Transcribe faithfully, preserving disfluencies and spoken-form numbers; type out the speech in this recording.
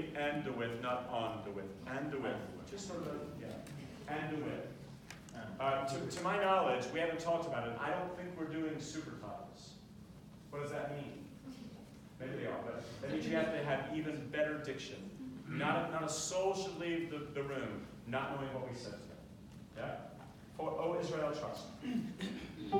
using and the with, not on the with. And the with. Just sort of, yeah. And the with. Uh, to, to my knowledge, we haven't talked about it. I don't think we're doing supertitles. What does that mean? Maybe they are, but that means you have to have even better diction. Not a, not a soul should leave the, the room not knowing what we said today. Yeah? For, O Israel, trust me.